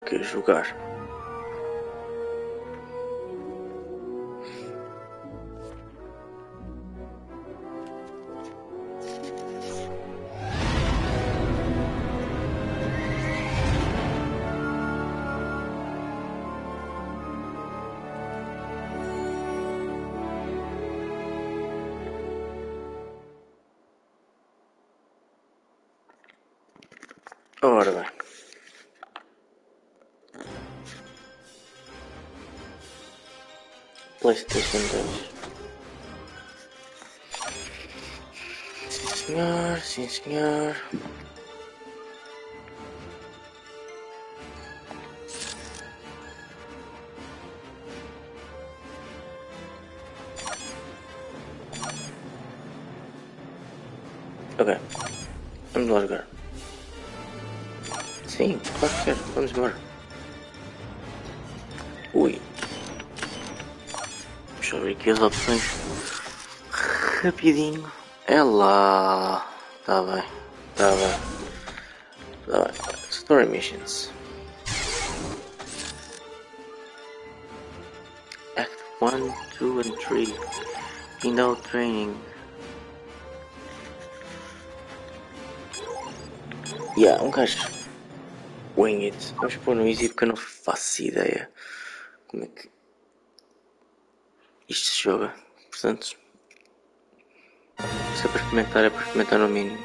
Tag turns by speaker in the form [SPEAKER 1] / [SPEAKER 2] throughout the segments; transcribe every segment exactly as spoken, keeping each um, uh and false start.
[SPEAKER 1] que jogar. Ora bem. PlayStation dois. Sim senhor, sim senhor. Ok, vamos lá jogar. Sim, claro que quero, vamos embora. Ui. Deixa eu ver aqui as opções. Rapidinho. É lá. Tá bem, tá bem. Tá bem. Story Missions. Act one, two and three. Indoor Training. Yeah, um gajo. Wing it. Vamos pôr no easy porque eu não faço ideia como é que isto se joga. Portanto, se é para experimentar, é para experimentar no mínimo.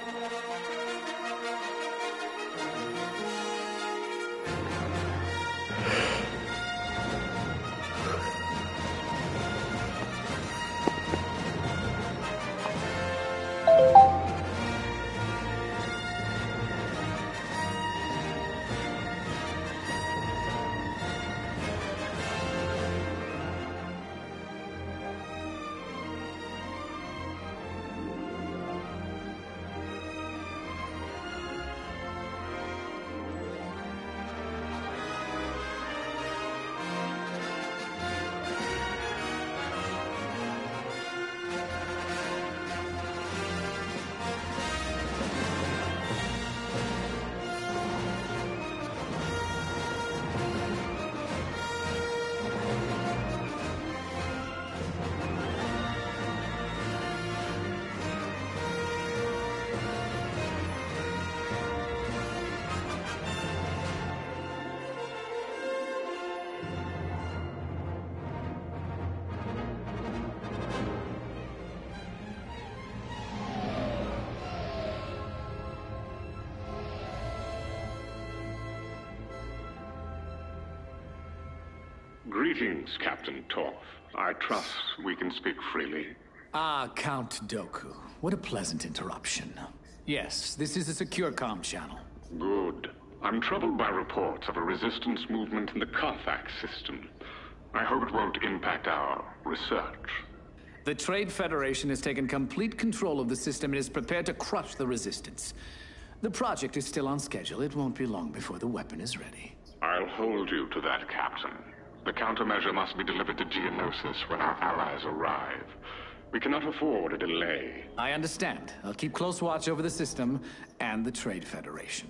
[SPEAKER 2] Greetings, Captain Torf. I trust we can speak freely.
[SPEAKER 3] Ah, Count Dooku. What a pleasant interruption. Yes, this is a secure comm channel.
[SPEAKER 2] Good. I'm troubled by reports of a resistance movement in the Carfax system. I hope it won't impact our research.
[SPEAKER 3] The Trade Federation has taken complete control of the system and is prepared to crush the resistance. The project is still on schedule. It won't be long before the weapon is ready.
[SPEAKER 2] I'll hold you to that, Captain. The countermeasure must be delivered to Geonosis when our allies arrive. We cannot afford a delay.
[SPEAKER 3] I understand. I'll keep close watch over the system and the Trade Federation.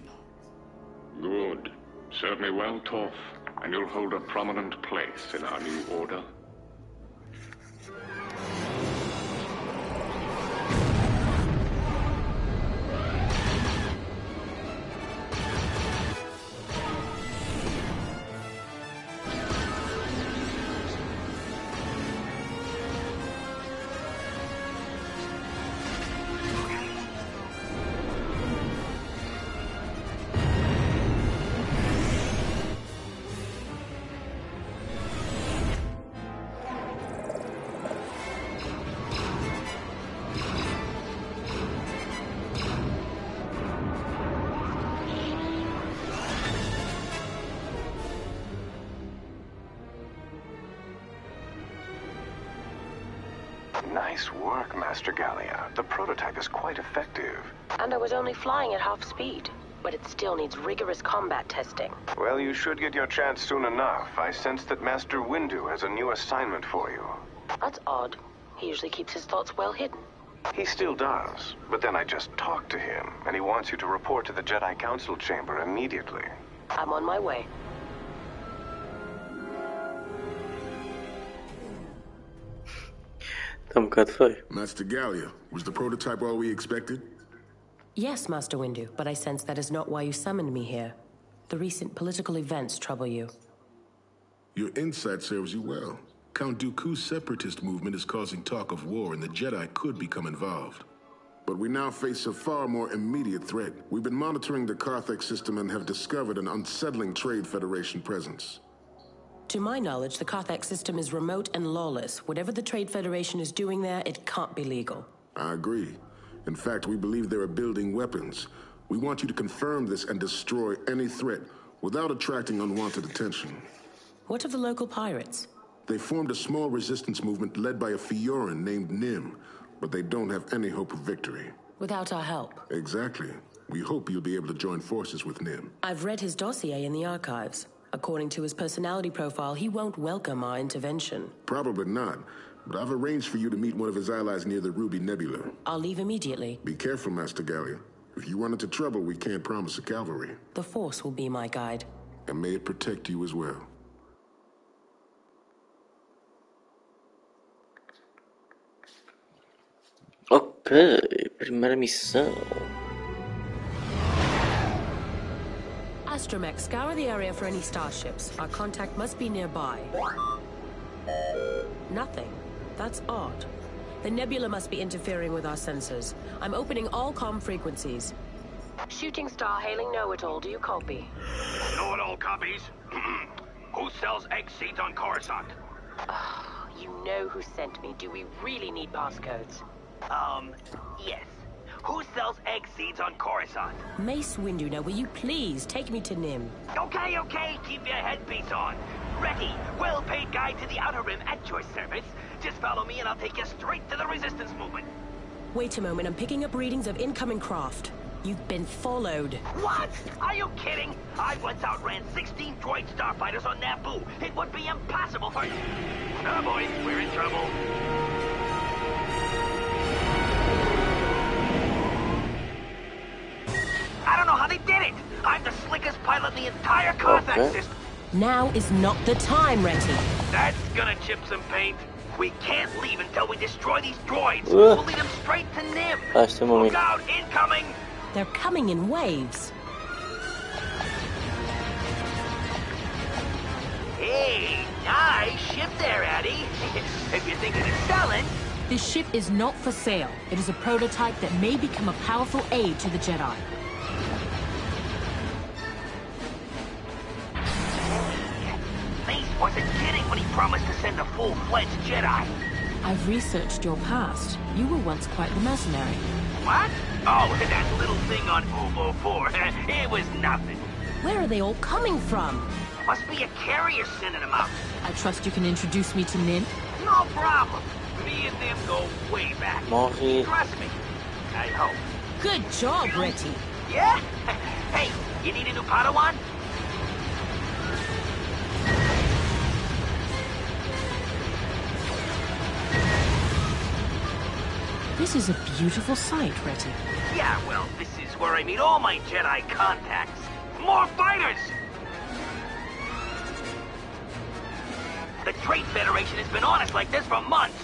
[SPEAKER 2] Good. Serve me well, Torf, and you'll hold a prominent place in our new order.
[SPEAKER 4] Nice work, Master Gallia. The prototype is quite effective.
[SPEAKER 5] And I was only flying at half speed, but it still needs rigorous combat testing.
[SPEAKER 4] Well, you should get your chance soon enough. I sense that Master Windu has a new assignment for you.
[SPEAKER 5] That's odd. He usually keeps his thoughts well hidden.
[SPEAKER 4] He still does, but then I just talked to him, and he wants you to report to the Jedi Council chamber immediately.
[SPEAKER 5] I'm on my way.
[SPEAKER 1] Está um bocado feio.
[SPEAKER 6] Master Gallia, was the prototype all we expected?
[SPEAKER 5] Yes, Master Windu, but I sense that is not why you summoned me here. The recent political events trouble you.
[SPEAKER 6] Your insight serves you well. Count Dooku's separatist movement is causing talk of war, and the Jedi could become involved. But we now face a far more immediate threat. We've been monitoring the Carthage system and have discovered an unsettling Trade Federation presence.
[SPEAKER 5] To my knowledge, the Carthage system is remote and lawless. Whatever the Trade Federation is doing there, it can't be legal.
[SPEAKER 6] I agree. In fact, we believe they are building weapons. We want you to confirm this and destroy any threat without attracting unwanted attention.
[SPEAKER 5] What of the local pirates?
[SPEAKER 6] They formed a small resistance movement led by a Fioran named Nim, but they don't have any hope of victory.
[SPEAKER 5] Without our help?
[SPEAKER 6] Exactly. We hope you'll be able to join forces with Nim.
[SPEAKER 5] I've read his dossier in the archives. According to his personality profile, he won't welcome our intervention.
[SPEAKER 6] Probably not, but I've arranged for you to meet one of his allies near the Ruby Nebula.
[SPEAKER 5] I'll leave immediately.
[SPEAKER 6] Be careful, Master Gallia. If you run into trouble, we can't promise a cavalry.
[SPEAKER 5] The Force will be my guide.
[SPEAKER 6] And may it protect you as well.
[SPEAKER 1] Ok, primeira missão.
[SPEAKER 5] Astromech, scour the area for any starships. Our contact must be nearby. Nothing. That's odd. The nebula must be interfering with our sensors. I'm opening all comm frequencies. Shooting Star hailing know-it-all. Do you copy?
[SPEAKER 7] Know-it-all copies. Who sells egg seeds on Coruscant?
[SPEAKER 5] Oh, you know who sent me. Do we really need passcodes?
[SPEAKER 7] Um, yes. Who sells egg seeds on Coruscant?
[SPEAKER 5] Mace Windu, now will you please take me to Nim?
[SPEAKER 7] Okay, okay, keep your headpiece on. Ready, well-paid guide to the Outer Rim at your service. Just follow me and I'll take you straight to the Resistance movement.
[SPEAKER 5] Wait a moment, I'm picking up readings of incoming craft. You've been followed.
[SPEAKER 7] What? Are you kidding? I once outran sixteen droid starfighters on Naboo. It would be impossible for... Oh boy, we're in trouble. I don't know how they did it. I'm the slickest pilot in the entire Carthage
[SPEAKER 1] Okay.
[SPEAKER 7] system.
[SPEAKER 5] Now is not the time, Retty.
[SPEAKER 7] That's gonna chip some paint. We can't leave until we destroy these droids.
[SPEAKER 1] Ugh.
[SPEAKER 7] We'll lead them straight to Nim.
[SPEAKER 1] Ah, este é o
[SPEAKER 7] Look
[SPEAKER 1] momento.
[SPEAKER 7] out, incoming!
[SPEAKER 5] They're coming in waves.
[SPEAKER 7] Hey, nice ship there, Addy. If you're thinking of selling...
[SPEAKER 8] This ship is not for sale. It is a prototype that may become a powerful aid to the Jedi.
[SPEAKER 7] Mace wasn't kidding when he promised to send a full-fledged Jedi.
[SPEAKER 8] I've researched your past. You were once quite the mercenary.
[SPEAKER 7] What? Oh, that little thing on Uvo four. It was nothing.
[SPEAKER 8] Where are they all coming from?
[SPEAKER 7] Must be a carrier sending them out.
[SPEAKER 8] I trust you can introduce me to Nin.
[SPEAKER 7] No problem. Me and them go way back.
[SPEAKER 1] Morre.
[SPEAKER 7] Trust me. I hope.
[SPEAKER 8] Good job, Retty.
[SPEAKER 7] Yeah? Hey, you need a new Padawan?
[SPEAKER 8] This is a beautiful sight, Retty.
[SPEAKER 7] Yeah, well, this is where I meet all my Jedi contacts. More fighters! The Trade Federation has been on us like this for months.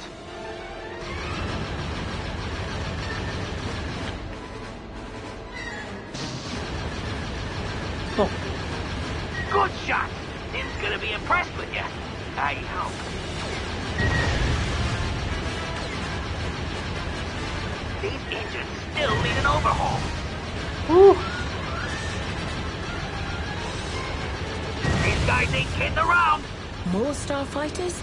[SPEAKER 1] Oh.
[SPEAKER 7] Good shot! Nim's gonna be impressed with you. I hope. These engines still need an overhaul.
[SPEAKER 1] Woo.
[SPEAKER 7] These guys ain't kidding around.
[SPEAKER 5] More starfighters?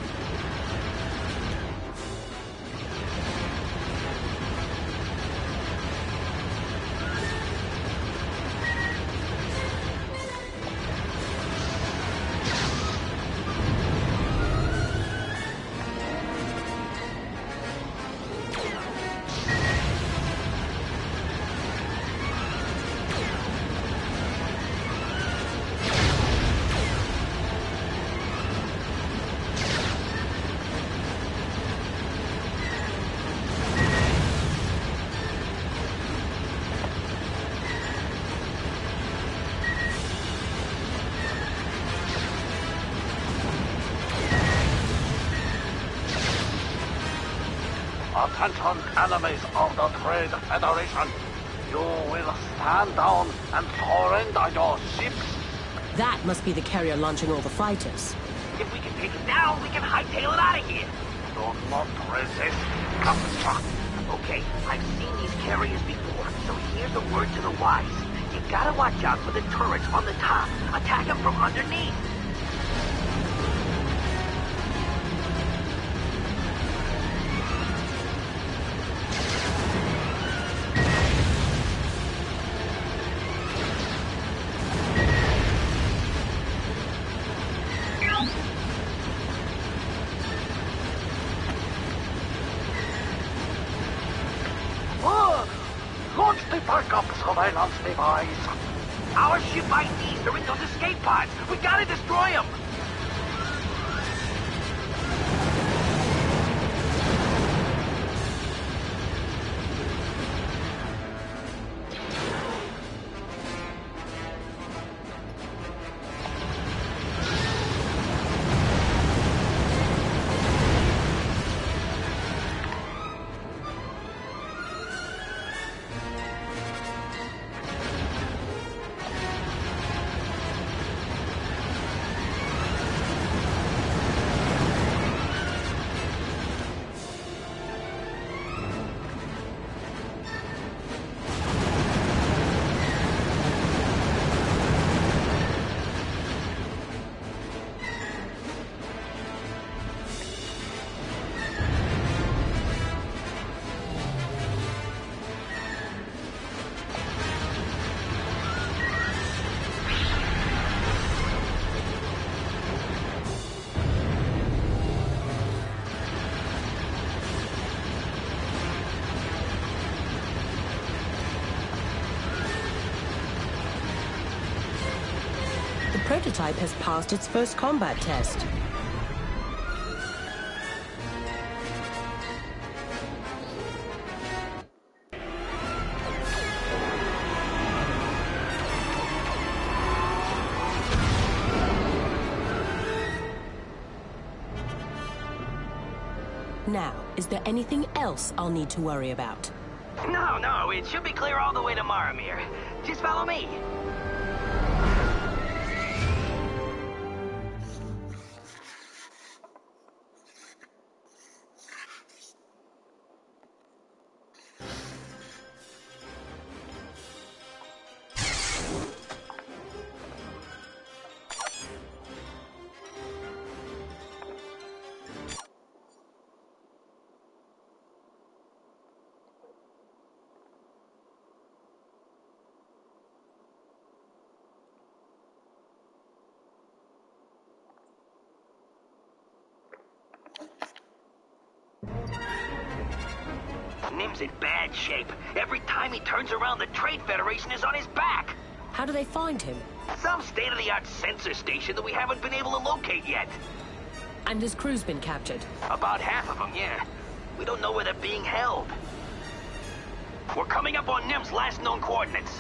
[SPEAKER 9] Attention, enemies of the Trade Federation. You will stand down and surrender your ships.
[SPEAKER 5] That must be the carrier launching all the fighters.
[SPEAKER 7] If we can take it down, we can hightail it out of here.
[SPEAKER 9] Do not resist. Capture.
[SPEAKER 7] Okay, I've seen these carriers before, so here's a word to the wise. You gotta watch out for the turrets on the top. Attack them from underneath.
[SPEAKER 9] Surveillance device.
[SPEAKER 7] Our ship I Ds are in those escape pods. We gotta destroy them.
[SPEAKER 5] The prototype has passed its first combat test. Now, is there anything else I'll need to worry about?
[SPEAKER 7] No, no, it should be clear all the way to Marmir. Just follow me. Nim's in bad shape. Every time he turns around, the Trade Federation is on his back.
[SPEAKER 5] How do they find him?
[SPEAKER 7] Some state-of-the-art sensor station that we haven't been able to locate yet.
[SPEAKER 5] And his crew's been captured?
[SPEAKER 7] About half of them, yeah. We don't know where they're being held. We're coming up on Nim's last known coordinates.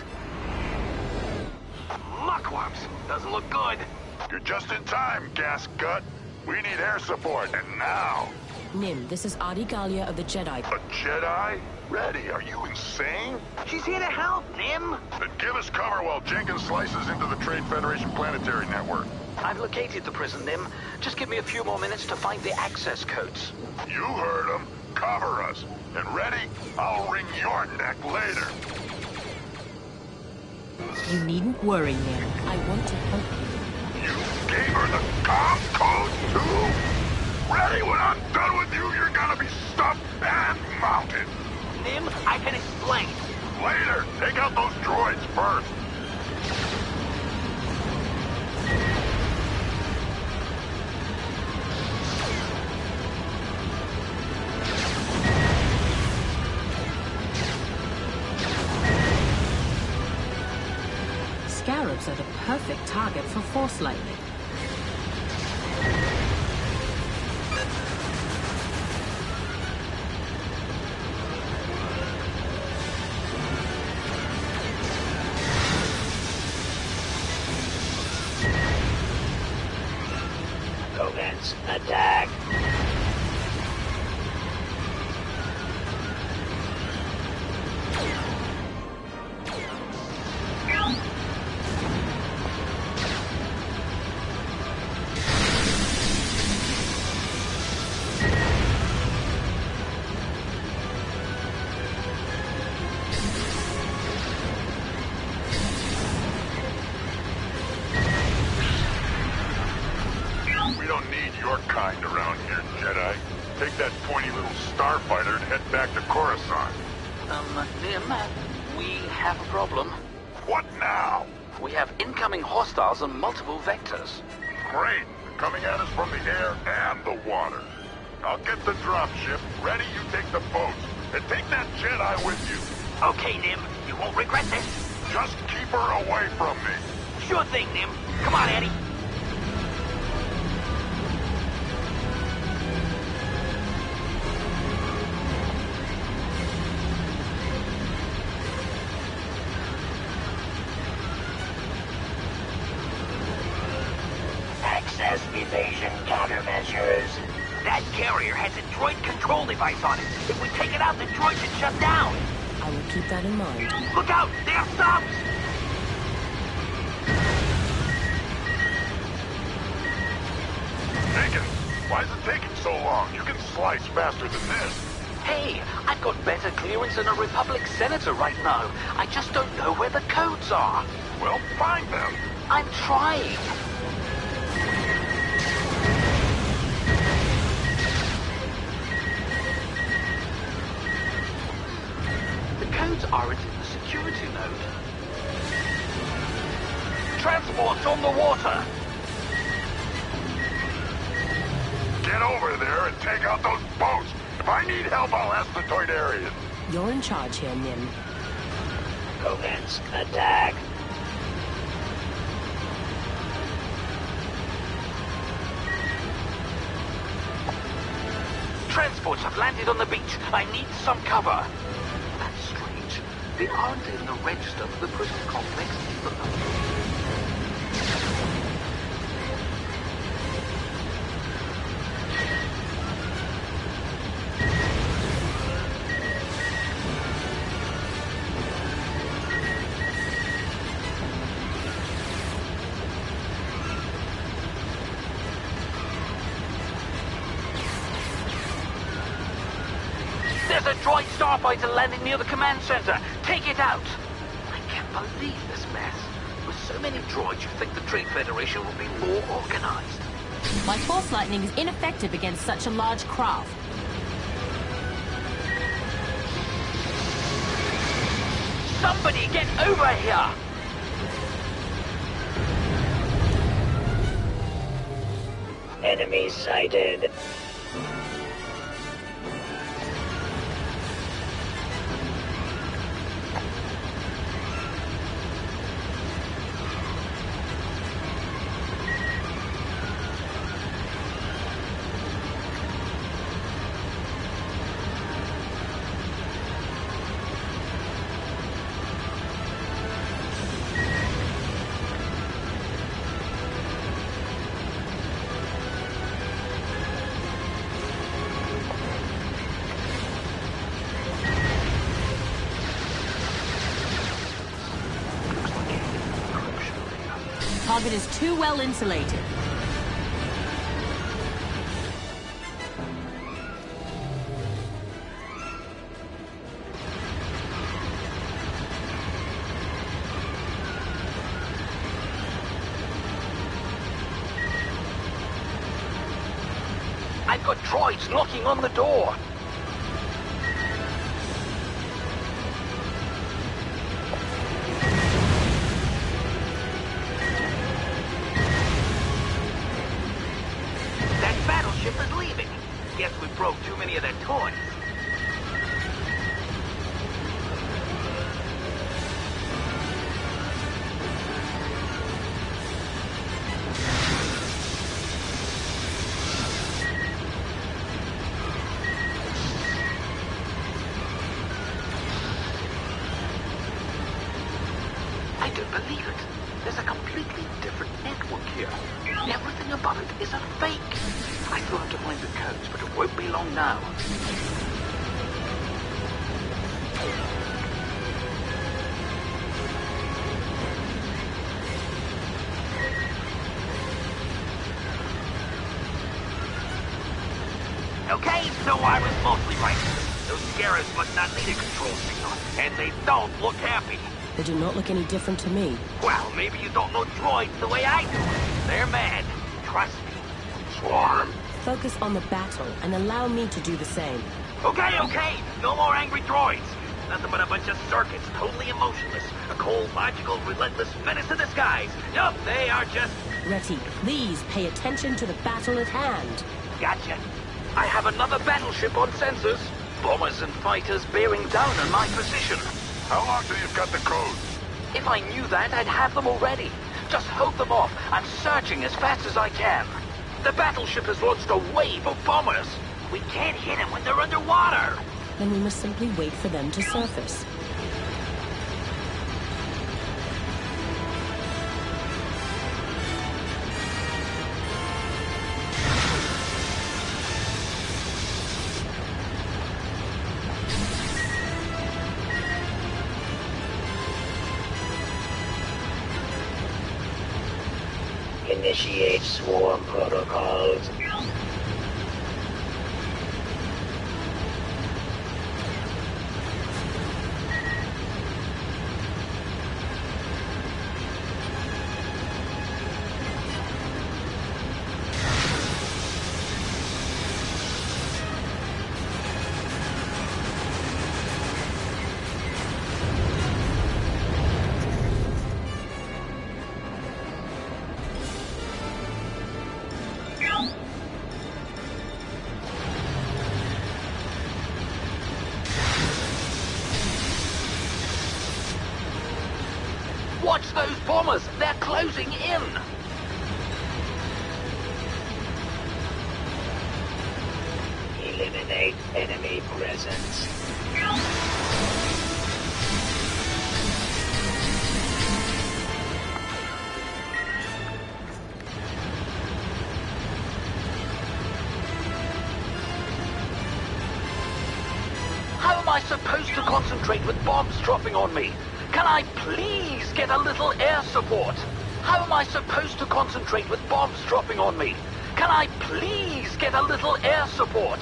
[SPEAKER 7] Muckworms. Doesn't look good.
[SPEAKER 10] You're just in time, Gas Gut. We need air support, and now.
[SPEAKER 5] Nim, this is Adi Gallia of the Jedi.
[SPEAKER 10] A Jedi? Ready? Are you insane?
[SPEAKER 7] She's here to help, Nim.
[SPEAKER 10] Then give us cover while Jenkins slices into the Trade Federation planetary network.
[SPEAKER 7] I've located the prison, Nim. Just give me a few more minutes to find the access codes.
[SPEAKER 10] You heard him. Cover us. And ready? I'll wring your neck later.
[SPEAKER 8] You needn't worry, Nim. I want to help you.
[SPEAKER 10] You gave her the comm code, too? Ready? When I'm done with you, you're gonna be stuffed and mounted.
[SPEAKER 7] Nim, I can explain.
[SPEAKER 10] Later. Take out those droids first.
[SPEAKER 8] Scarabs are the perfect target for Force Lightning.
[SPEAKER 7] Kogans, attack!
[SPEAKER 10] need your kind around here, Jedi. Take that pointy little starfighter and head back to Coruscant.
[SPEAKER 9] Um, Nim, we have a problem.
[SPEAKER 10] What now?
[SPEAKER 9] We have incoming hostiles on multiple vectors.
[SPEAKER 10] Great. They're coming at us from the air and the water. I'll get the dropship. Ready, you take the boat. And take that Jedi with you.
[SPEAKER 7] Okay, Nim. You won't regret this.
[SPEAKER 10] Just keep her away from me.
[SPEAKER 7] Sure thing, Nim. Come on, Eddie.
[SPEAKER 11] Access evasion countermeasures.
[SPEAKER 7] That carrier has a droid control device on it. If we take it out, the droid should shut down.
[SPEAKER 5] I will keep that in mind.
[SPEAKER 7] Look out! They have stopped!
[SPEAKER 10] Taken. Why is it taking so long? You can slice faster than this.
[SPEAKER 9] Hey, I've got better clearance than a Republic Senator right now. I just don't know where the codes are.
[SPEAKER 10] Well, find them.
[SPEAKER 9] I'm trying. The codes aren't in the security node.
[SPEAKER 7] Transport's on the water.
[SPEAKER 10] Get over there and take out those boats. If I need help, I'll ask the Toydarians.
[SPEAKER 5] You're in charge here, Nim.
[SPEAKER 11] Commence attack.
[SPEAKER 9] Transports have landed on the beach. I need some cover. That's strange. They aren't in the register for the prison complex either. There's a droid starfighter landing near the command center. Take it out. I can't believe this mess. With so many droids, you think the Trade Federation will be more organized.
[SPEAKER 8] My force lightning is ineffective against such a large craft.
[SPEAKER 7] Somebody get over here!
[SPEAKER 11] Enemy sighted.
[SPEAKER 8] Target is too well insulated.
[SPEAKER 9] I've got droids knocking on the door.
[SPEAKER 7] Guess we broke too many of their toys.
[SPEAKER 9] I don't believe it. There's a completely different network here. Everything about it is a fake. I still have to find the codes, but it won't be long now.
[SPEAKER 7] Okay, so I was mostly right. Those Scarabs must not need a control signal, and they don't look happy.
[SPEAKER 5] They do not look any different to me.
[SPEAKER 7] Well, maybe you don't know droids the way I do. They're mad. Trust me.
[SPEAKER 10] Swarm.
[SPEAKER 5] Focus on the battle and allow me to do the same.
[SPEAKER 7] Okay, okay. No more angry droids. Nothing but a bunch of circuits, totally emotionless. A cold, logical, relentless menace in disguise. Yup, they are just...
[SPEAKER 5] Reti, please pay attention to the battle at hand.
[SPEAKER 7] Gotcha.
[SPEAKER 9] I have another battleship on sensors. Bombers and fighters bearing down on my position.
[SPEAKER 10] How long till you've got the code?
[SPEAKER 9] If I knew that, I'd have them already. Just hold them off. I'm searching as fast as I can. The battleship has launched a wave of bombers.
[SPEAKER 7] We can't hit them when they're underwater.
[SPEAKER 5] Then we must simply wait for them to surface.
[SPEAKER 11] Initiate swarm protocols.
[SPEAKER 9] Watch those bombers! They're closing in!
[SPEAKER 11] Eliminate enemy presence.
[SPEAKER 9] How am I supposed to concentrate with bombs dropping on me? Can I please get a little air support? How am I supposed to concentrate with bombs dropping on me? Can I please get a little air support?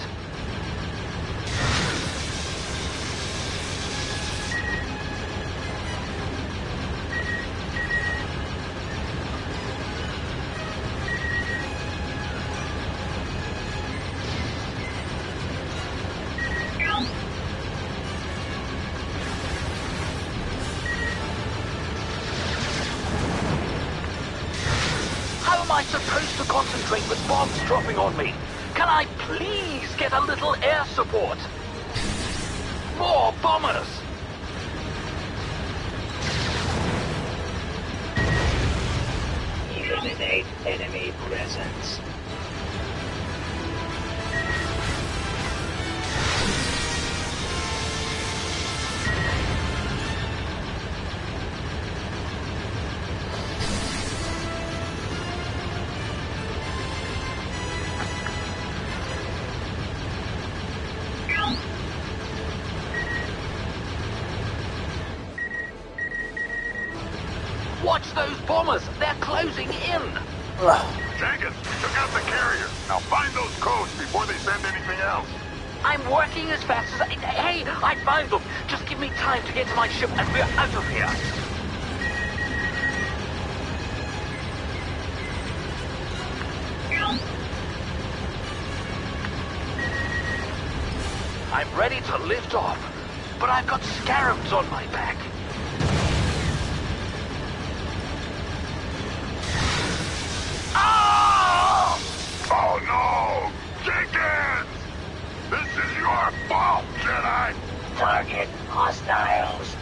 [SPEAKER 9] How am I supposed to concentrate with bombs dropping on me? Can I please get a little air support? More bombers!
[SPEAKER 11] Eliminate enemy presence.
[SPEAKER 9] Watch those bombers! They're closing in!
[SPEAKER 10] Jenkins, we took out the carrier. Now find those codes before they send anything else.
[SPEAKER 9] I'm working as fast as I... Hey, I found them! Just give me time to get to my ship and we're out of here! I'm ready to lift off, but I've got scarabs on my back.
[SPEAKER 10] Oh! Oh no! Jenkins! This is your fault, Jedi!
[SPEAKER 11] Target hostiles.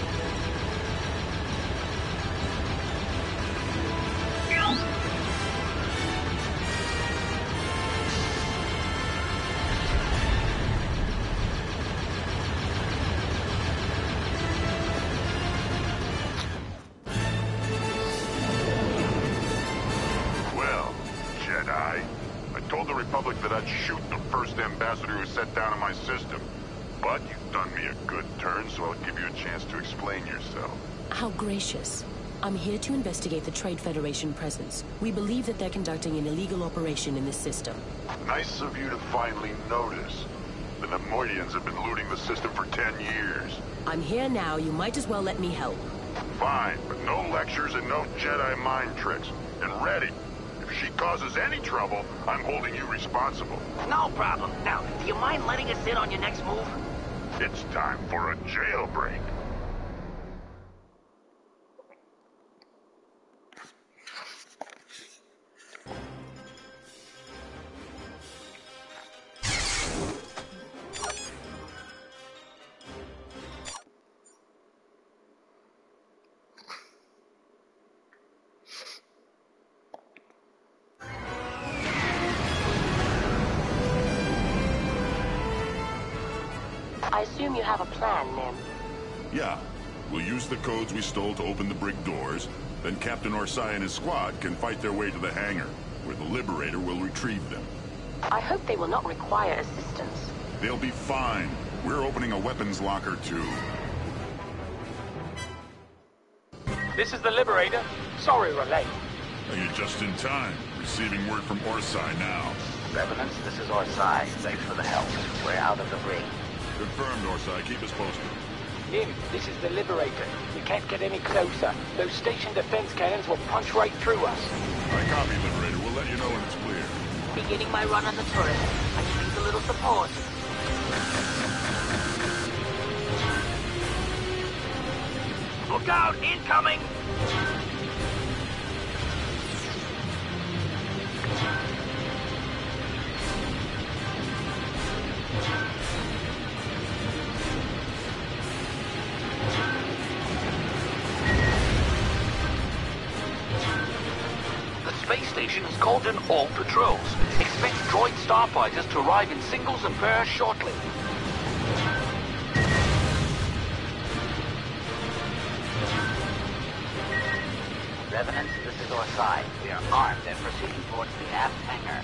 [SPEAKER 10] Well, Jedi, I told the Republic that I'd shoot the first ambassador who sat down in my system. But you've done me a good turn, so I'll give you a chance to explain yourself.
[SPEAKER 5] How gracious. I'm here to investigate the Trade Federation presence. We believe that they're conducting an illegal operation in this system.
[SPEAKER 10] Nice of you to finally notice. The Nemoidians have been looting the system for ten years.
[SPEAKER 5] I'm here now, you might as well let me help.
[SPEAKER 10] Fine, but no lectures and no Jedi mind tricks. And ready. If If she causes any trouble, I'm holding you responsible.
[SPEAKER 7] No problem. Now, do you mind letting us in on your next move?
[SPEAKER 10] It's time for a jailbreak.
[SPEAKER 5] I assume you have a plan, Nim.
[SPEAKER 10] Yeah. We'll use the codes we stole to open the brig doors. Then Captain Orsai and his squad can fight their way to the hangar, where the Liberator will retrieve them.
[SPEAKER 5] I hope they will not require assistance.
[SPEAKER 10] They'll be fine. We're opening a weapons locker, too.
[SPEAKER 9] This is the Liberator. Sorry we're late.
[SPEAKER 10] You're just in time. Receiving word from Orsai now.
[SPEAKER 9] Revenants, this is Orsai. Thanks for the help. We're out of the brig.
[SPEAKER 10] Confirmed, Orsai. Keep us posted.
[SPEAKER 9] Nim, this is the Liberator. We can't get any closer. Those station defense cannons will punch right through us.
[SPEAKER 10] I copy, Liberator. We'll let you know when it's clear.
[SPEAKER 5] Beginning my run on the turret. I can use a little support.
[SPEAKER 7] Look out! Incoming!
[SPEAKER 9] The space station has called in all patrols. Expect droid starfighters to arrive in singles and pairs shortly. Revenants, this is Orsai. We are armed and proceeding towards the aft hangar.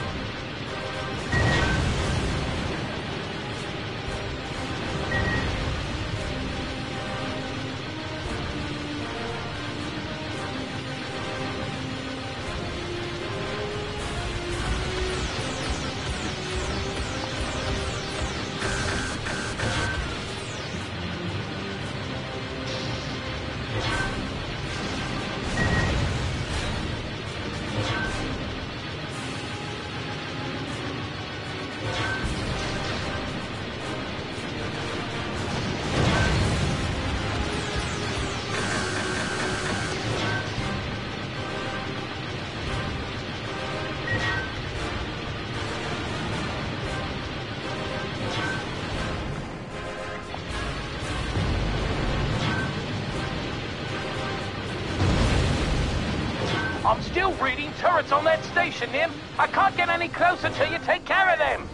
[SPEAKER 9] I'm still reading turrets on that station, Nim. I can't get any closer till you take care of them.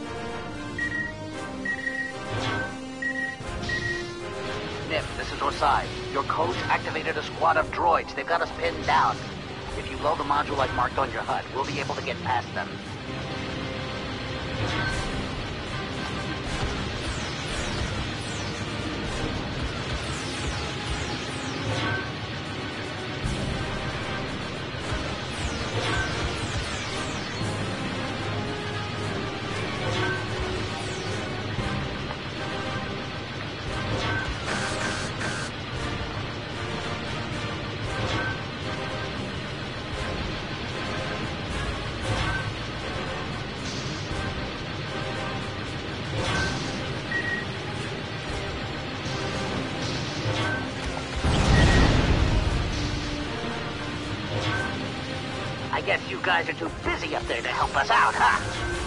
[SPEAKER 9] Nim, this is Orsai. Your codes activated a squad of droids. They've got us pinned down. If you blow the module I've marked on your H U D, we'll be able to get past them. I guess you guys are too busy up there to help us out, huh?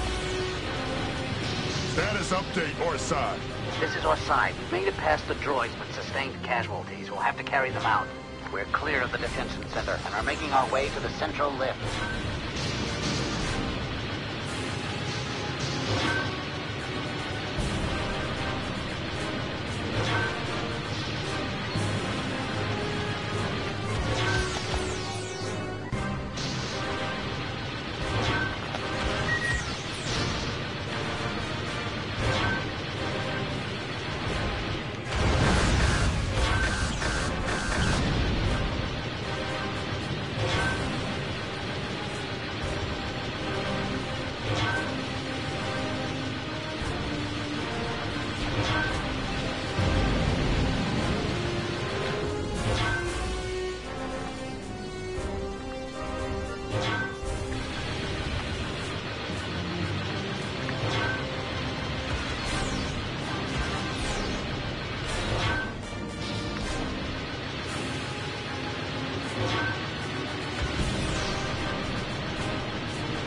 [SPEAKER 10] Status update, Orsai.
[SPEAKER 9] This is Orsai. Made it past the droids, but sustained casualties. We'll have to carry them out. We're clear of the detention center and are making our way to the central lift.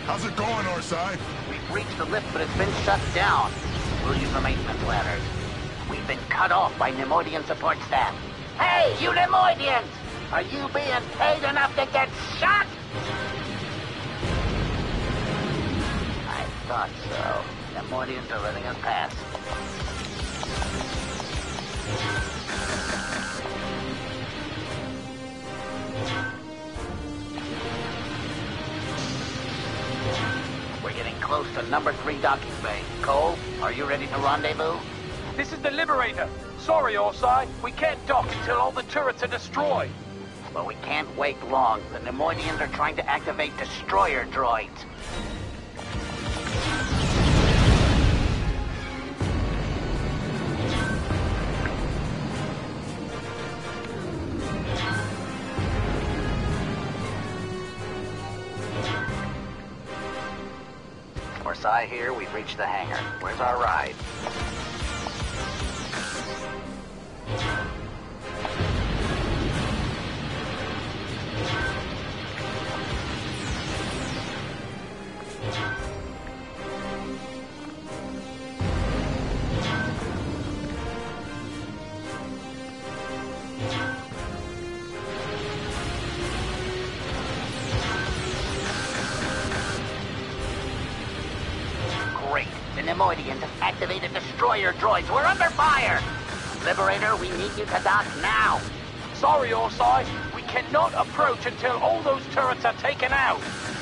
[SPEAKER 10] How's it going, Orsai?
[SPEAKER 9] We've reached the lift, but it's been shut down. We'll use the maintenance ladders. We've been cut off by Nemoidian support staff. Hey, you Nemoidians! Are you being paid enough to get shot? I thought so. Nemoidians are letting us pass. We're getting close to number three docking bay. Cole, are you ready to rendezvous?
[SPEAKER 12] This is the Liberator. Sorry, Orsai. We can't dock until all the turrets are destroyed.
[SPEAKER 9] But we can't wait long. The Nemoidians are trying to activate destroyer droids. Orsai here, we've reached the hangar. Where's our ride? Great. The Nemoidians have activated destroyer droids. We're under fire! Liberator, we need you to dock now.
[SPEAKER 12] Sorry, Orsai. We cannot approach until all those turrets are taken out.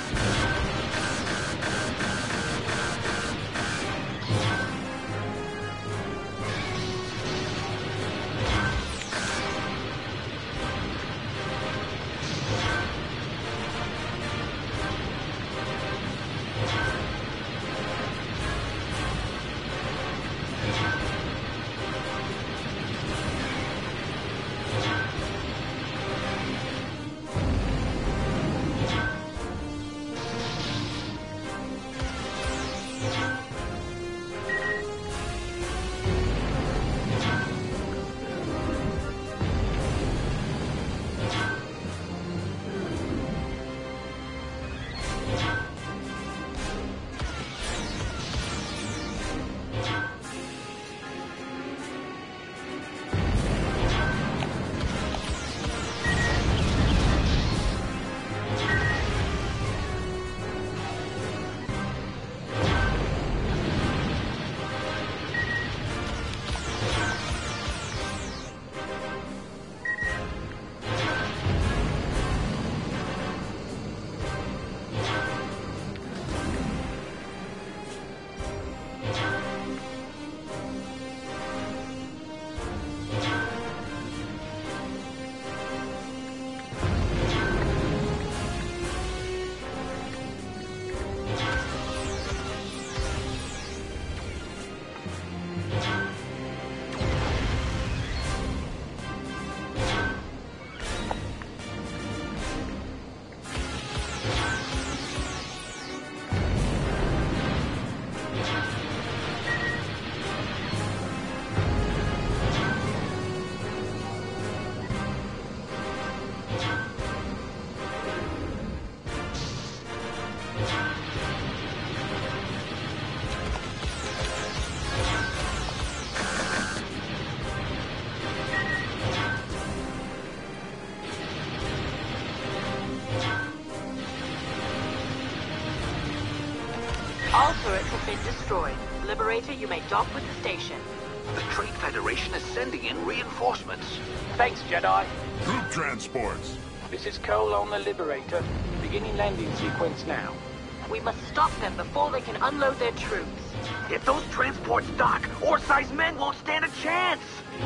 [SPEAKER 13] All turrets have been destroyed. Liberator, you may dock with the station.
[SPEAKER 9] The Trade Federation is sending in reinforcements.
[SPEAKER 12] Thanks, Jedi.
[SPEAKER 10] Troop transports.
[SPEAKER 12] This is Cole on the Liberator. Beginning landing sequence now.
[SPEAKER 13] We must stop them before they can unload their troops.
[SPEAKER 7] If those transports dock, Orsai's men won't stand a chance!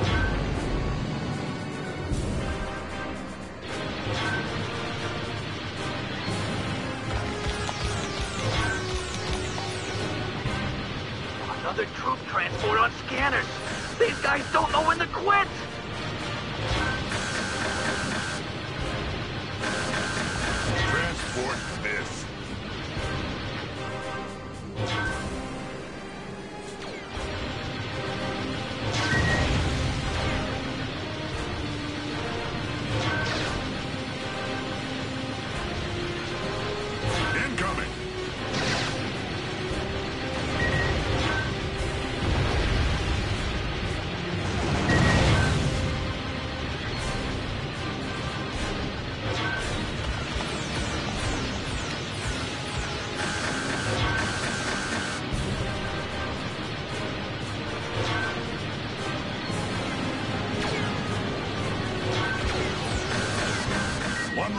[SPEAKER 7] Another troop transport on scanners! These guys don't know when to quit!
[SPEAKER 10] Transport miss. Incoming!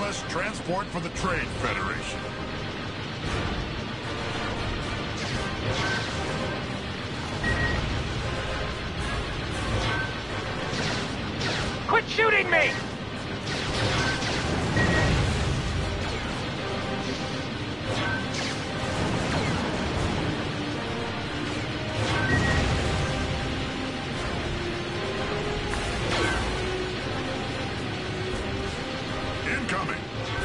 [SPEAKER 10] Request transport for the Trade Federation.
[SPEAKER 12] Quit shooting me!
[SPEAKER 10] Incoming!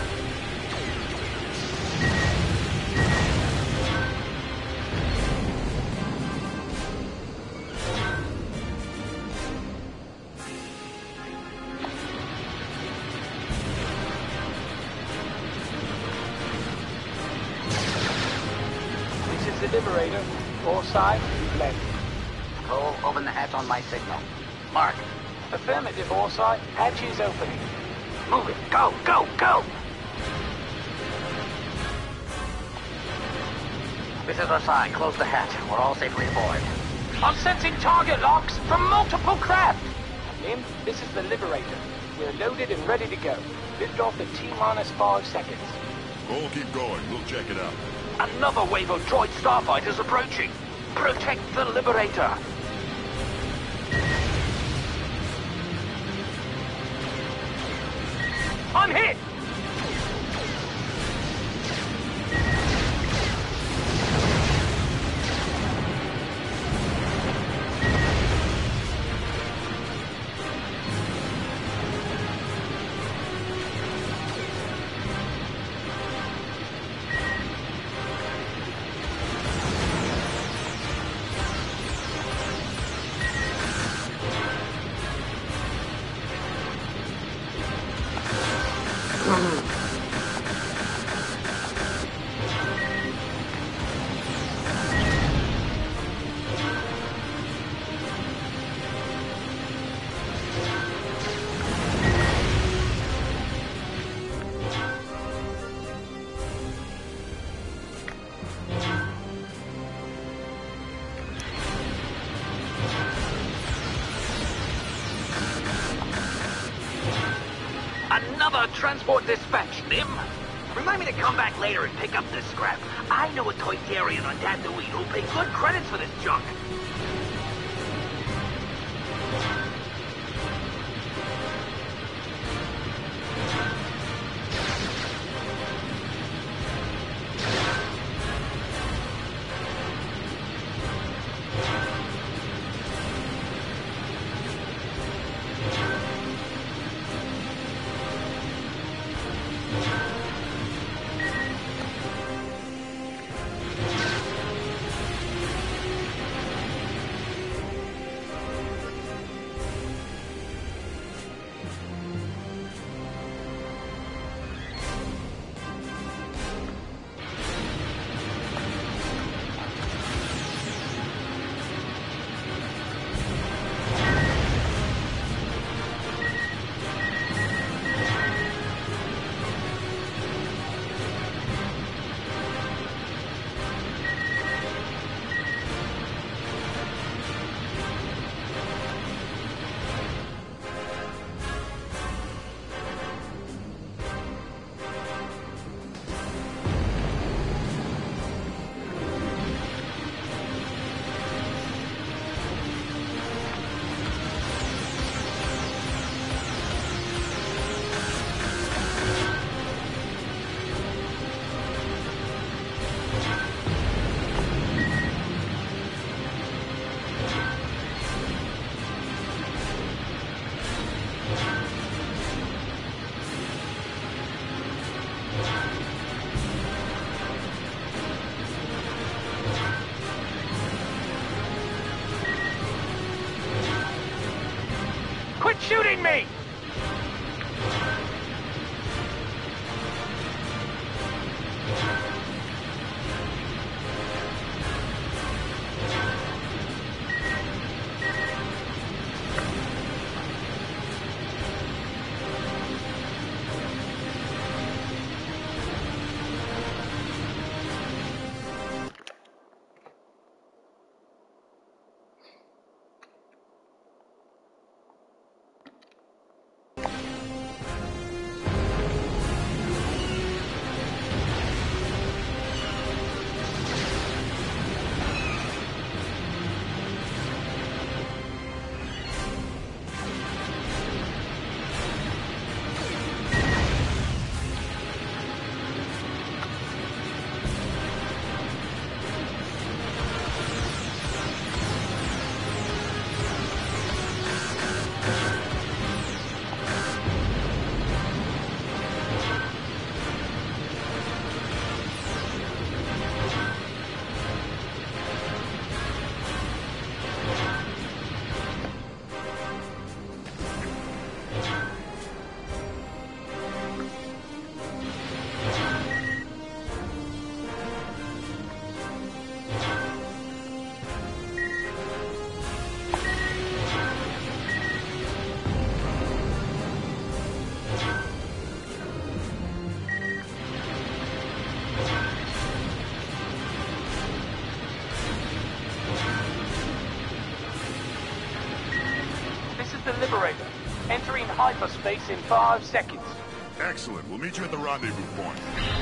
[SPEAKER 12] This is the Liberator. All sides, left.
[SPEAKER 9] Cole, open the hatch on my signal. Mark.
[SPEAKER 12] Affirmative, Allsight. Hatch is opening.
[SPEAKER 9] Move it. Go, go, go! This is our sign. Close the hatch. We're all safely aboard.
[SPEAKER 12] I'm sensing target locks from multiple craft. Nim, this is the Liberator. We're loaded and ready to go. Lift off in T-minus five seconds.
[SPEAKER 10] Cole, keep going. We'll check it out.
[SPEAKER 9] Another wave of droid starfighters approaching. Protect the Liberator.
[SPEAKER 12] I'm hit!
[SPEAKER 9] Another transport dispatch, Nim. Remind me to come back later and pick up this scrap. I know a Toytarian on Tatooine who'll pay good credits for this junk.
[SPEAKER 12] Quit shooting me! Liberator. Entering hyperspace in five seconds.
[SPEAKER 10] Excellent. We'll meet you at the rendezvous point.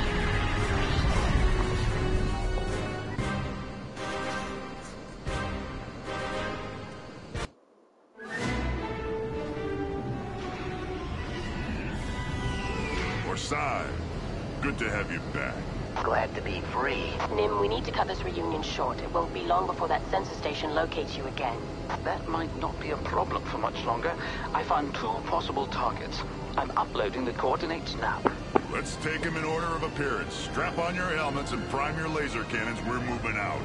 [SPEAKER 10] Orsai, good to have you back.
[SPEAKER 11] Glad to be free.
[SPEAKER 5] Nim, we need to cut this reunion short. It won't be long before that sensor station locates you again.
[SPEAKER 9] That might not be a problem for much longer. I found two possible targets. I'm uploading the coordinates now.
[SPEAKER 10] Let's take them in order of appearance. Strap on your helmets and prime your laser cannons. We're moving out.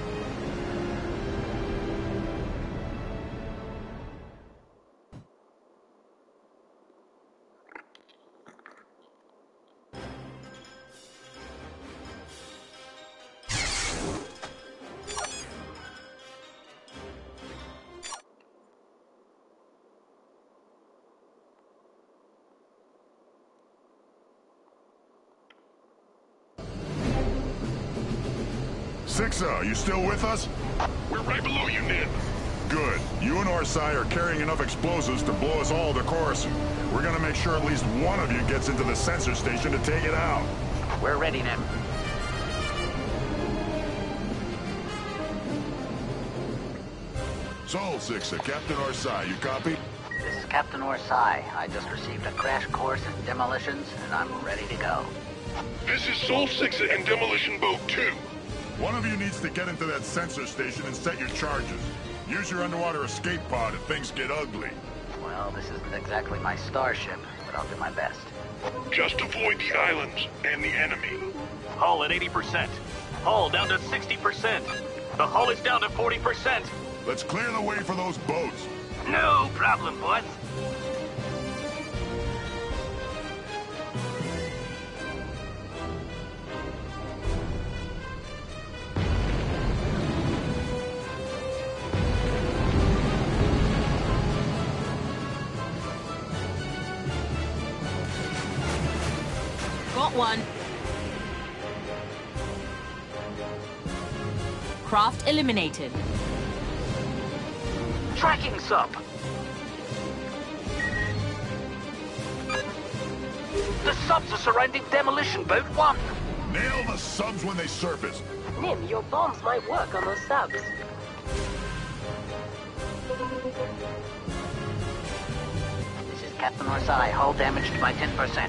[SPEAKER 10] Sixa, are you still with us?
[SPEAKER 2] We're right below you, Nim.
[SPEAKER 10] Good. You and Orsai are carrying enough explosives to blow us all to Coruscant. We're gonna make sure at least one of you gets into the sensor station to take it out.
[SPEAKER 9] We're ready, Nim.
[SPEAKER 10] Sol, Sixa, Captain Orsai, you copy?
[SPEAKER 11] This is Captain Orsai. I just received a crash course in demolitions, and I'm ready to go.
[SPEAKER 2] This is Sol Sixa and Demolition Boat two.
[SPEAKER 10] One of you needs to get into that sensor station and set your charges. Use your underwater escape pod if things get ugly.
[SPEAKER 11] Well, this isn't exactly my starship, but I'll do my best.
[SPEAKER 2] Just avoid the islands and the enemy.
[SPEAKER 7] Hull at eighty percent. Hull down to sixty percent. The hull is down to forty percent.
[SPEAKER 10] Let's clear the way for those boats.
[SPEAKER 7] No problem, boss.
[SPEAKER 8] Got one. Craft eliminated.
[SPEAKER 9] Tracking sub. The subs are surrounding Demolition Boat one.
[SPEAKER 10] Nail the subs when they surface.
[SPEAKER 5] Nim, your bombs might work on those subs.
[SPEAKER 11] This is Captain Orsai. Hull damaged by ten percent.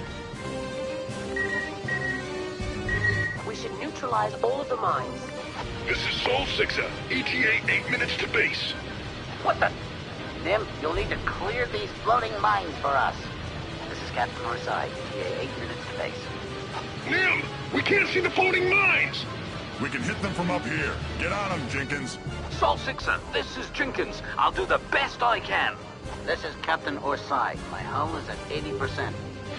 [SPEAKER 5] We should neutralize all of the mines.
[SPEAKER 2] This is Sol Sixa. E T A eight minutes to base.
[SPEAKER 11] What the? Nim, you'll need to clear these floating mines for us. This is Captain Orsai. E T A eight minutes to base.
[SPEAKER 2] Nim, we can't see the floating mines.
[SPEAKER 10] We can hit them from up here. Get on them, Jenkins.
[SPEAKER 9] Sol Sixa, this is Jenkins. I'll do the best I can.
[SPEAKER 11] This is Captain Orsai. My hull is at eighty percent.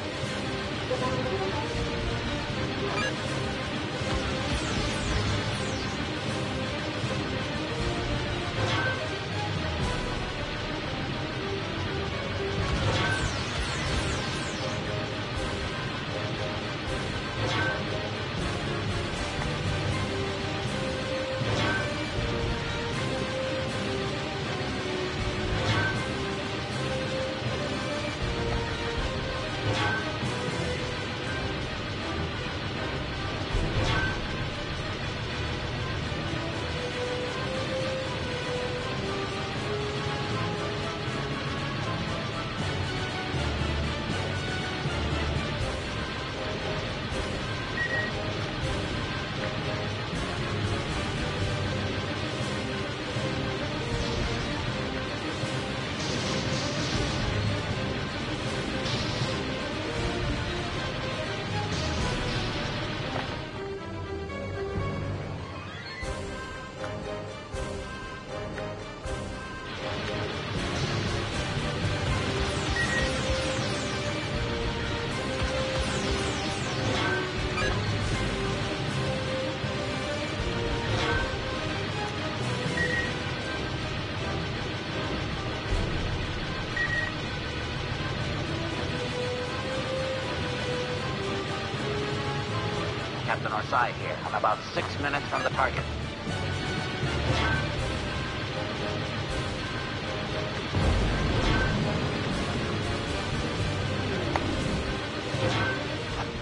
[SPEAKER 11] Captain Orsai here. I'm about six minutes from the target.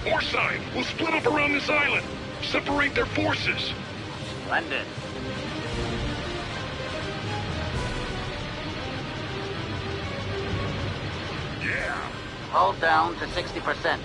[SPEAKER 10] Orside, we'll split up around this island. Separate their forces.
[SPEAKER 11] Splendid.
[SPEAKER 10] Yeah.
[SPEAKER 11] Hold down to sixty percent.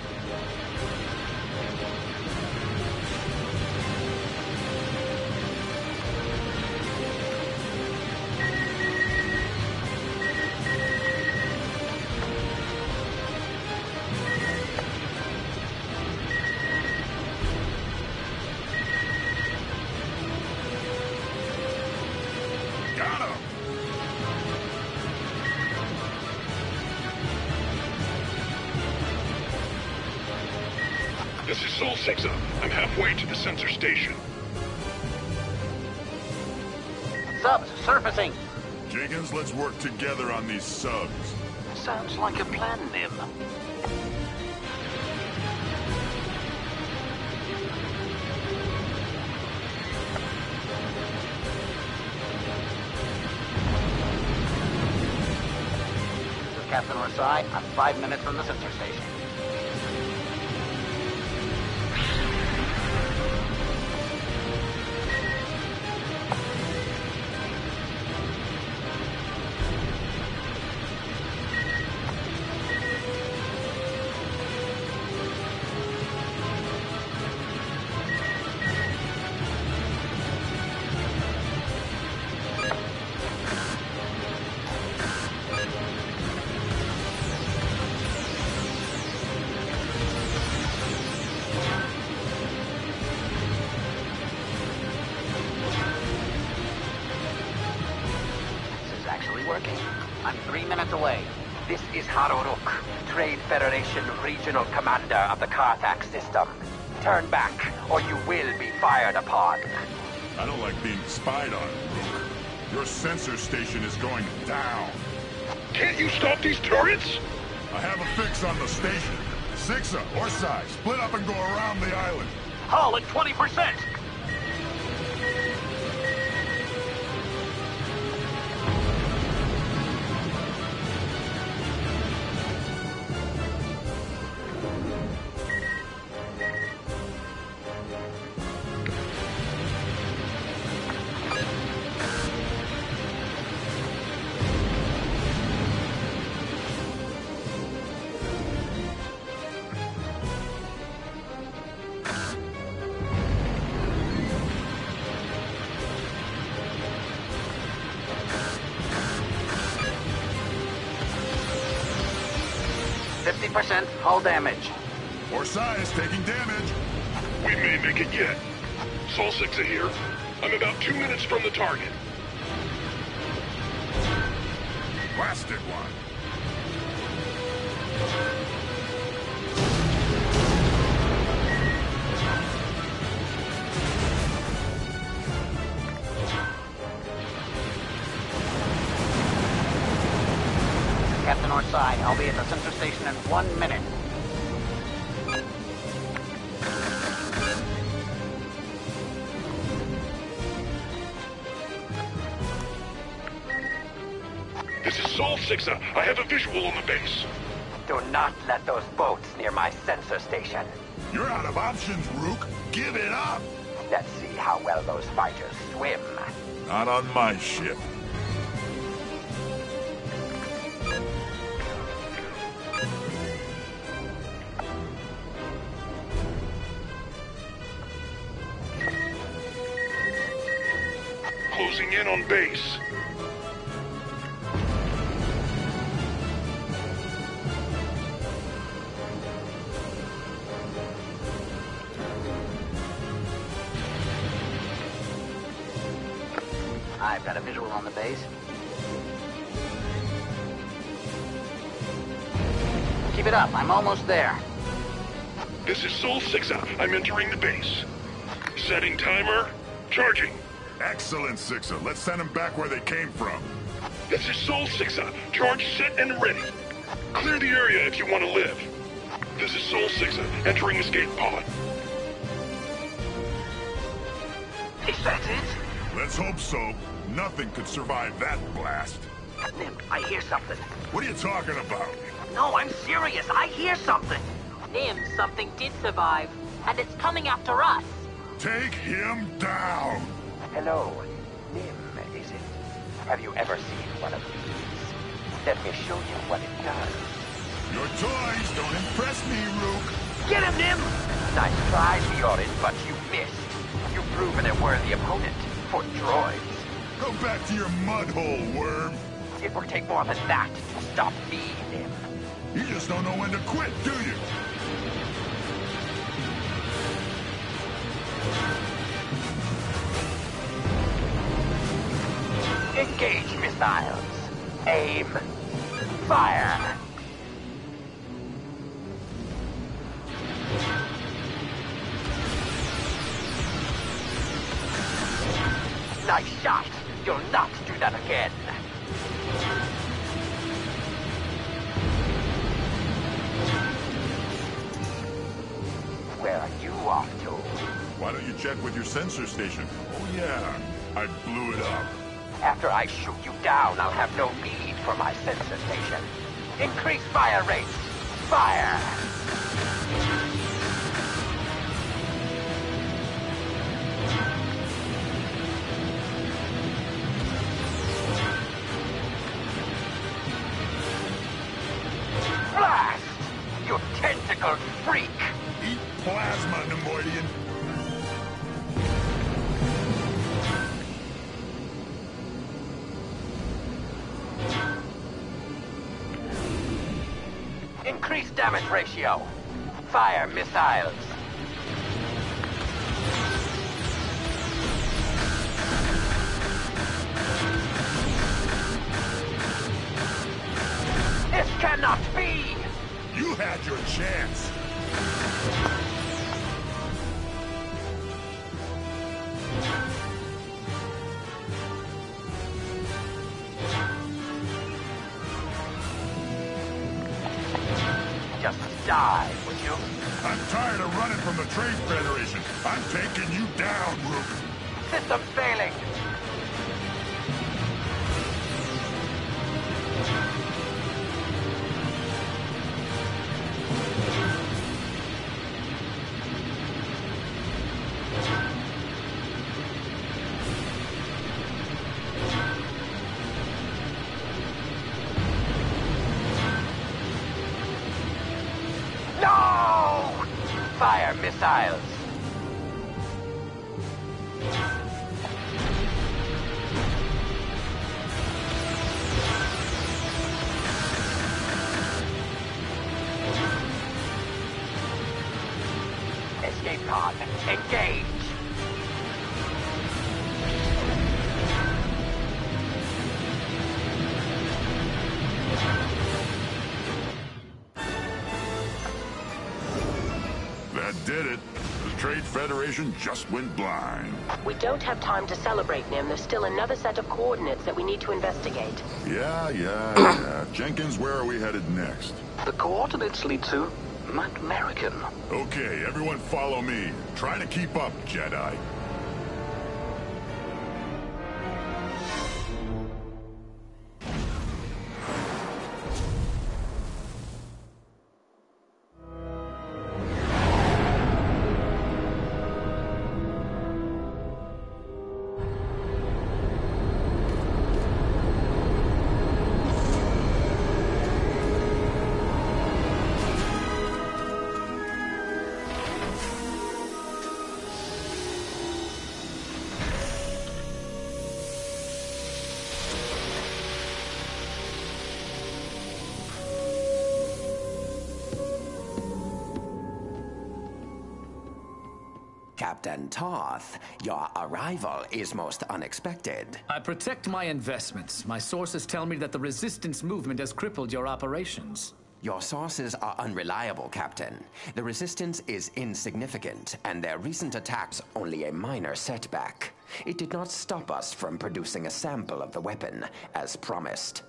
[SPEAKER 10] This is Sol six. I'm halfway to the sensor station.
[SPEAKER 11] Subs, surfacing.
[SPEAKER 10] Jenkins, let's work together on these subs.
[SPEAKER 9] Sounds like a plan, Nim.
[SPEAKER 11] This is Captain Orsai. I'm five minutes from the sensor station.
[SPEAKER 9] Working. I'm three minutes away. This is Haroruk, Trade Federation Regional Commander of the Carthax system. Turn back, or you will be fired upon.
[SPEAKER 10] I don't like being spied on, Rook. Your sensor station is going down. Can't you stop these turrets? I have a fix on the station. Sixa, Orsai, split up and go around the island.
[SPEAKER 9] Hull at twenty percent!
[SPEAKER 11] fifty percent hull damage.
[SPEAKER 10] Orsai is taking damage. We may make it yet. Sol six here. I'm about two minutes from the target. Blasted one.
[SPEAKER 11] Captain Orsai, I'll be at the sensor station in one minute.
[SPEAKER 10] This is Sol six. I have a visual on the base.
[SPEAKER 9] Do not let those boats near my sensor station.
[SPEAKER 10] You're out of options, Rook. Give it up.
[SPEAKER 9] Let's see how well those fighters swim.
[SPEAKER 10] Not on my ship. Closing in on base.
[SPEAKER 11] I've got a visual on the base. Keep it up, I'm almost there.
[SPEAKER 10] This is Sol six. I'm entering the base. Setting timer. Charging. Excellent, Sixa. Let's send them back where they came from. This is Sol six. Charge set and ready. Clear the area if you want to live. This is Sol six. Entering escape pod.
[SPEAKER 9] Is that it?
[SPEAKER 10] Let's hope so. Nothing could survive that blast.
[SPEAKER 9] Nim, I hear something.
[SPEAKER 10] What are you talking about?
[SPEAKER 9] No, I'm serious. I hear something.
[SPEAKER 13] Nim, something did survive, and it's coming after us.
[SPEAKER 10] Take him down!
[SPEAKER 9] Hello, Nim, is it? Have you ever seen one of these? Let me show you what it does.
[SPEAKER 10] Your toys don't impress me, Rook.
[SPEAKER 9] Get him, Nim! Nice try, Fiorin, but you missed. You've proven a worthy opponent for droids.
[SPEAKER 10] Go back to your mud hole, worm.
[SPEAKER 9] It will take more than that to stop me, Nim.
[SPEAKER 10] You just don't know when to quit, do you?
[SPEAKER 9] Engage missiles. Aim. Fire. Nice shot. You'll not do that again. Where are you off to?
[SPEAKER 10] Why don't you check with your sensor station? Oh yeah, I blew it up.
[SPEAKER 9] After I shoot you down, I'll have no need for my sensor station. Increase fire rates. Fire! Blast! You tentacled freak!
[SPEAKER 10] Eat plasma, Nemoidian.
[SPEAKER 9] Increase damage ratio. Fire missiles. This cannot be!
[SPEAKER 10] You had your chance.
[SPEAKER 9] Just die, would you?
[SPEAKER 10] I'm tired of running from the Trade Federation. I'm taking you down, Rook.
[SPEAKER 9] System failing. No! Fire missiles. Escape pod, engage!
[SPEAKER 10] That did it. The Trade Federation just went blind.
[SPEAKER 5] We don't have time to celebrate, Nim. There's still another set of coordinates that we need to investigate.
[SPEAKER 10] Yeah, yeah, yeah. Jenkins, where are we headed next?
[SPEAKER 9] The coordinates lead to Mount American.
[SPEAKER 10] Okay, everyone follow me. Try to keep up, Jedi.
[SPEAKER 14] Captain Toth, your arrival is most unexpected.
[SPEAKER 3] I protect my investments. My sources tell me that the Resistance movement has crippled your operations.
[SPEAKER 14] Your sources are unreliable, Captain. The Resistance is insignificant, and their recent attacks only a minor setback. It did not stop us from producing a sample of the weapon, as promised.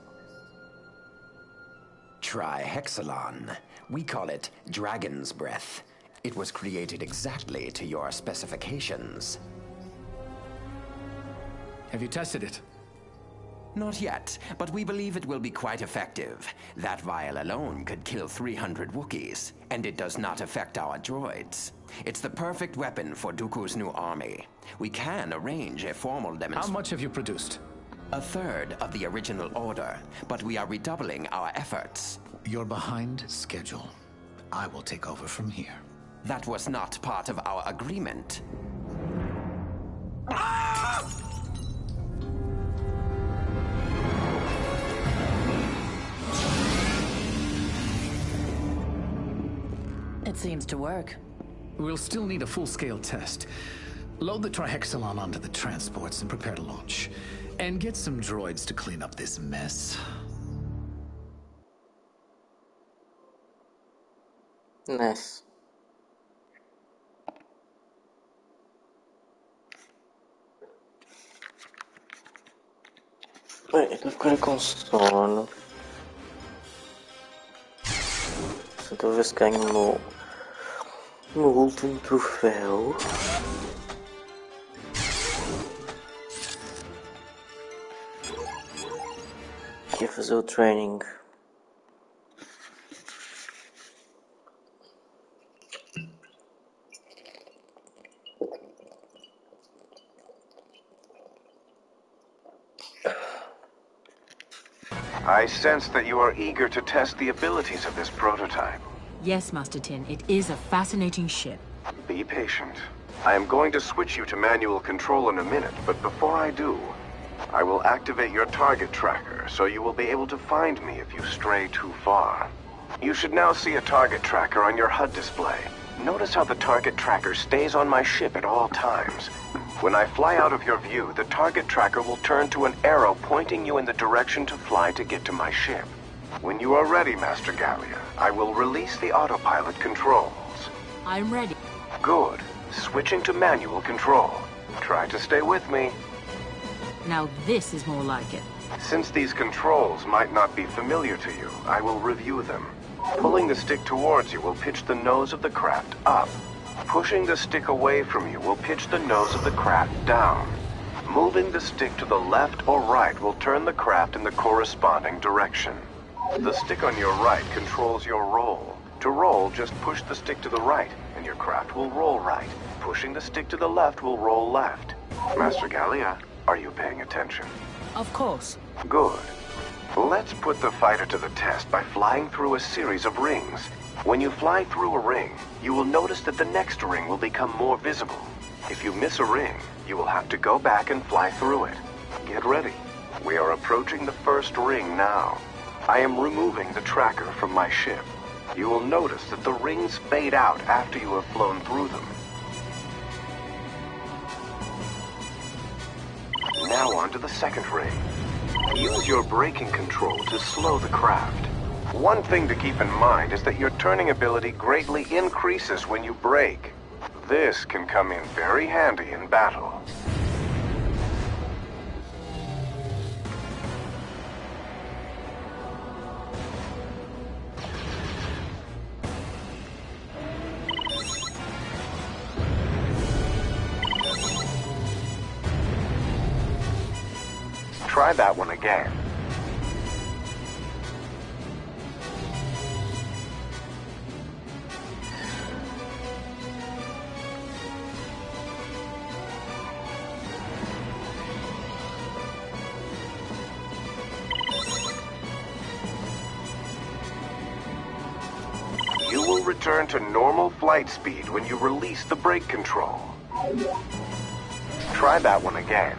[SPEAKER 14] Trihexalon. We call it Dragon's Breath. It was created exactly to your specifications.
[SPEAKER 3] Have you tested it?
[SPEAKER 14] Not yet, but we believe it will be quite effective. That vial alone could kill three hundred Wookiees, and it does not affect our droids. It's the perfect weapon for Dooku's new army. We can arrange a formal demonstration.
[SPEAKER 3] How much have you produced?
[SPEAKER 14] A third of the original order, but we are redoubling our efforts.
[SPEAKER 3] You're behind schedule. I will take over from here.
[SPEAKER 14] That was not part of our agreement.
[SPEAKER 15] It seems to work.
[SPEAKER 3] We'll still need a full-scale test. Load the Trihexilon onto the transports and prepare to launch. And get some droids to clean up this mess.
[SPEAKER 1] Nice. Bem, eu tô ficando com sono. Só talvez se ganhe o meu, meu último troféu. Aqui a fazer o training.
[SPEAKER 4] I sense that you are eager to test the abilities of this prototype.
[SPEAKER 8] Yes, Master Tin, it is a fascinating ship.
[SPEAKER 4] Be patient. I am going to switch you to manual control in a minute, but before I do, I will activate your target tracker, so you will be able to find me if you stray too far. You should now see a target tracker on your H U D display. Notice how the target tracker stays on my ship at all times. When I fly out of your view, the target tracker will turn to an arrow pointing you in the direction to fly to get to my ship. When you are ready, Master Gallia, I will release the autopilot controls.
[SPEAKER 8] I'm ready.
[SPEAKER 4] Good. Switching to manual control. Try to stay with me.
[SPEAKER 8] Now this is more like it.
[SPEAKER 4] Since these controls might not be familiar to you, I will review them. Pulling the stick towards you will pitch the nose of the craft up. Pushing the stick away from you will pitch the nose of the craft down. Moving the stick to the left or right will turn the craft in the corresponding direction. The stick on your right controls your roll. To roll, just push the stick to the right, and your craft will roll right. Pushing the stick to the left will roll left. Master Gallia, are you paying attention?
[SPEAKER 8] Of course.
[SPEAKER 4] Good. Let's put the fighter to the test by flying through a series of rings. When you fly through a ring, you will notice that the next ring will become more visible. If you miss a ring, you will have to go back and fly through it. Get ready. We are approaching the first ring now. I am removing the tracker from my ship. You will notice that the rings fade out after you have flown through them. Now on to the second ring. Use your braking control to slow the craft. One thing to keep in mind is that your turning ability greatly increases when you brake. This can come in very handy in battle. Try that one again. You will return to normal flight speed when you release the brake control. Try that one again.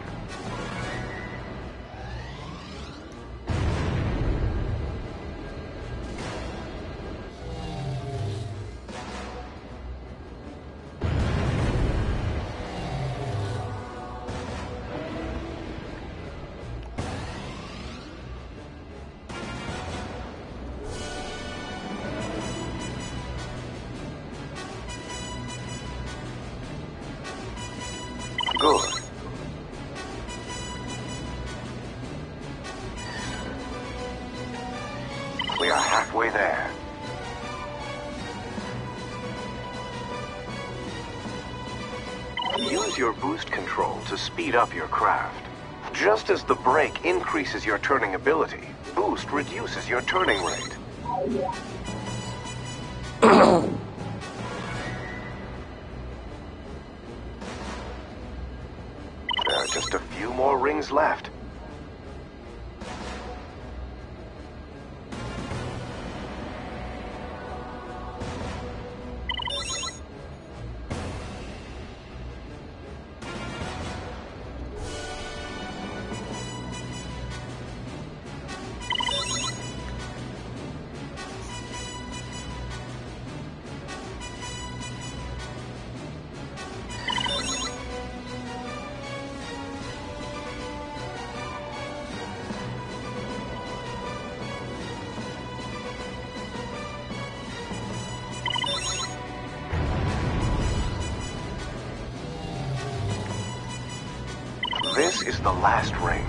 [SPEAKER 4] Good. We are halfway there. Use your boost control to speed up your craft. Just as the brake increases your turning ability, boost reduces your turning rate. There are just a few more rings left. This is the last ring.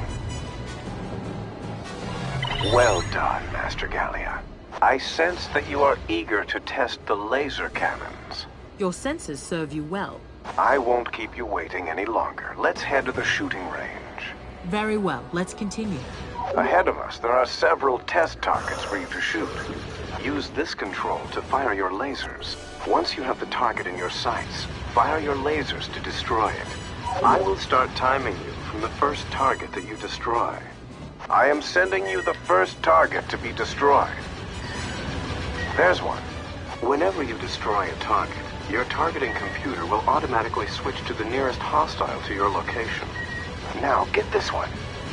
[SPEAKER 4] Well done, Master Gallia. I sense that you are eager to test the laser cannons.
[SPEAKER 8] Your sensors serve you well.
[SPEAKER 4] I won't keep you waiting any longer. Let's head to the shooting range.
[SPEAKER 8] Very well. Let's continue.
[SPEAKER 4] Ahead of us, there are several test targets for you to shoot. Use this control to fire your lasers. Once you have the target in your sights, fire your lasers to destroy it. I will start timing you from the first target that you destroy. I am sending you the first target to be destroyed. There's one. Whenever you destroy a target, your targeting computer will automatically switch to the nearest hostile to your location. Now, get this one.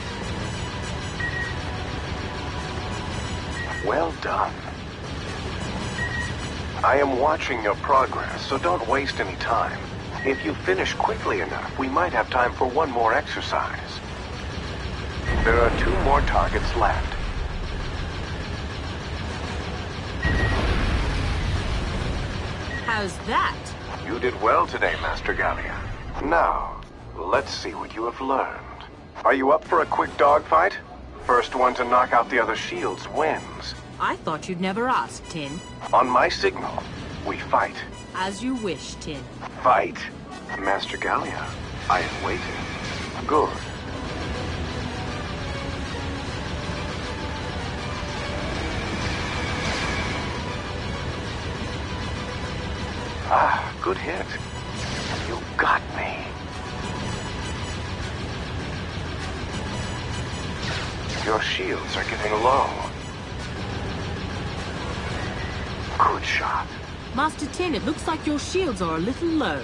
[SPEAKER 4] Well done. I am watching your progress, so don't waste any time. If you finish quickly enough, we might have time for one more exercise. There are two more targets left.
[SPEAKER 8] How's that?
[SPEAKER 4] You did well today, Master Gallia. Now, let's see what you have learned. Are you up for a quick dogfight? First one to knock out the other shields wins.
[SPEAKER 8] I thought you'd never ask, Tin.
[SPEAKER 4] On my signal, we fight.
[SPEAKER 8] As you wish, Tin.
[SPEAKER 4] Fight? Master Gallia, I am waiting. Good. Ah, good hit. You got me. Your shields are getting low. Good shot.
[SPEAKER 8] Master Tin, it looks like your shields are a little low.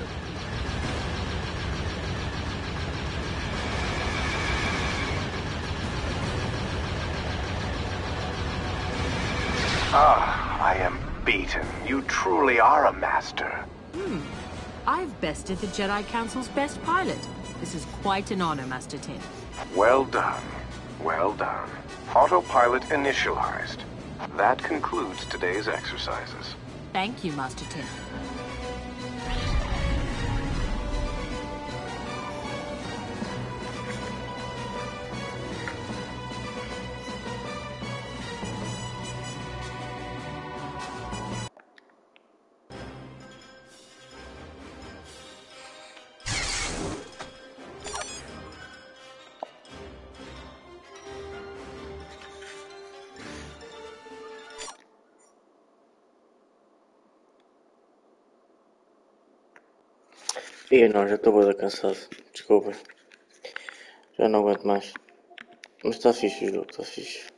[SPEAKER 4] Ah, I am beaten. You truly are a master.
[SPEAKER 8] Hmm. I've bested the Jedi Council's best pilot. This is quite an honor, Master Tin.
[SPEAKER 4] Well done. Well done. Autopilot initialized. That concludes today's exercises.
[SPEAKER 8] Thank you, Master Tin.
[SPEAKER 1] Ih, não, já estou bué cansado. Desculpa. Já não aguento mais. Mas está fixe o jogo, está fixe.